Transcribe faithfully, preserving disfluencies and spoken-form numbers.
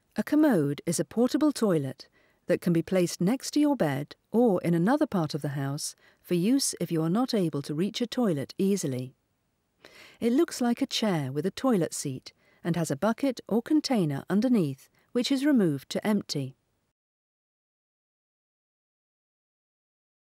A commode is a portable toilet that can be placed next to your bed or in another part of the house for use if you are not able to reach a toilet easily. It looks like a chair with a toilet seat and has a bucket or container underneath which is removed to empty.